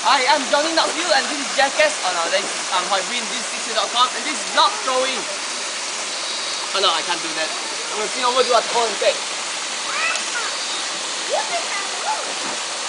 Hi, I'm Johnny Knoxville and this is Jackass. Oh no, this is Hoi Bin, this is Dixie.com and this is not throwing. Oh no, I can't do that. I'm gonna see over to our call instead.